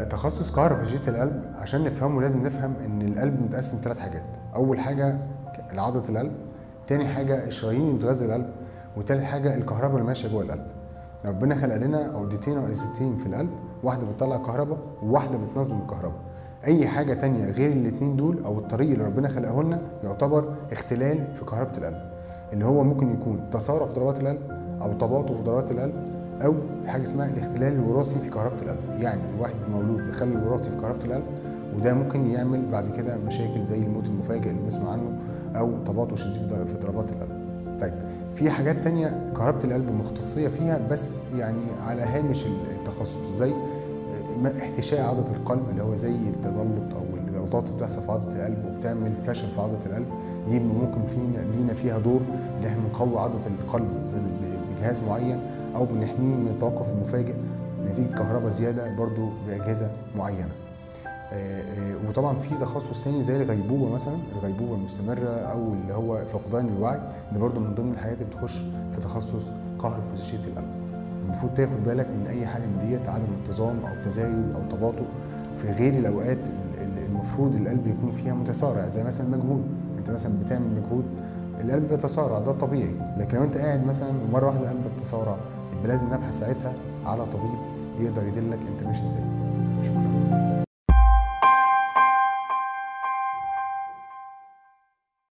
تخصص كهربافيزيولوجية القلب عشان نفهمه لازم نفهم ان القلب متقسم 3 حاجات. اول حاجه عضله القلب، تاني حاجه الشرايين اللي بتغذي القلب، وتالت حاجه الكهرباء اللي ماشيه جوه القلب. ربنا خلق لنا عقدتين رئيسيتين في القلب، واحده بتطلع كهرباء وواحده بتنظم الكهرباء. اي حاجه تانية غير الاثنين دول او الطريق اللي ربنا خلقه لنا يعتبر اختلال في كهرباء القلب، اللي هو ممكن يكون تسارع في ضربات القلب او تباطؤ في ضربات القلب او حاجه اسمها الاختلال الوراثي في كهرباء القلب. يعني الواحد مولود بخلل وراثي في كهرباء القلب، وده ممكن يعمل بعد كده مشاكل زي الموت المفاجئ اللي بنسمع عنه او تباطؤ شديد في ضربات القلب. طيب في حاجات تانية كهرباء القلب مختصية فيها بس يعني على هامش التخصص، زي احتشاء عضلة القلب اللي هو زي التجلط او الجلطات اللي بتحصل في عضلة القلب وبتعمل فشل في عضلة القلب. دي ممكن لينا فيها دور ان احنا نقوي عضلة القلب بجهاز معين او بنحميه من التوقف المفاجئ نتيجة كهرباء زيادة برضو بأجهزة معينة. وطبعا في تخصص ثاني زي الغيبوبة مثلا، الغيبوبة المستمرة او اللي هو فقدان الوعي، ده برضو من ضمن الحاجات اللي بتخش في تخصص كهربافيزيولوجية القلب. المفروض تاخد بالك من اي حاجة من ديت، عدم انتظام او تزايد او تباطؤ في غير الاوقات المفروض القلب يكون فيها متسارع، زي مثلا مجهود. انت مثلا بتعمل مجهود القلب بيتسارع، ده طبيعي، لكن لو انت قاعد مثلا ومره واحده قلبك تسارع يبقى لازم نبحث ساعتها على طبيب يقدر يدلك انت ماشي ازاي. شكرا.